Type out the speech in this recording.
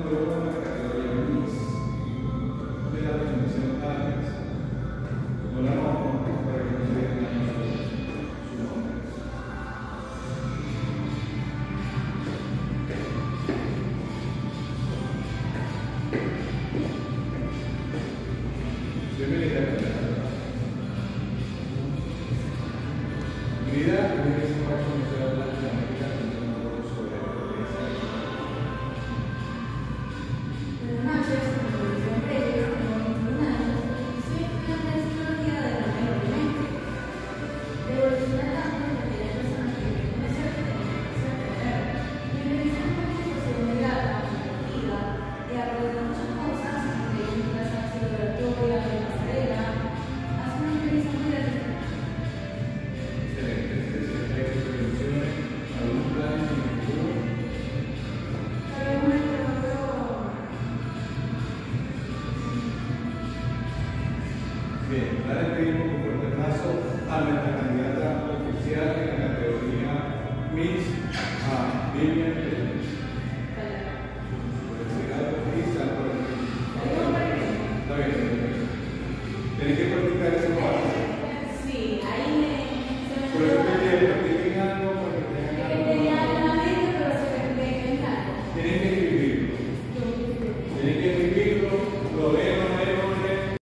luego la categoría Miss de la presentación Alex. No la vamos para que no se vean su nombre. Bienvenida. Bienvenida, bienvenida a esta Universidad de Latinoamérica, teniendo un poco sobre la violencia. Buenas noches, mi nombre es Reyes, tengo 21 años y soy estudiante de psicología de la Medio Oriente. De evolución hablando de aquella persona que tiene una cierta tendencia a correr, y en realidad es una conversación muy grata, divertida, y alrededor de muchas cosas, incluyendo la acción oratoria, de pasarela, hace una experiencia muy gratificante. Excelente, es decir, hay experiencias, algún plan en el futuro. Tal vez un encuentro. Bien, ahora le pedimos un fuerte abrazo a nuestra candidata oficial en la categoría Miss Vivian.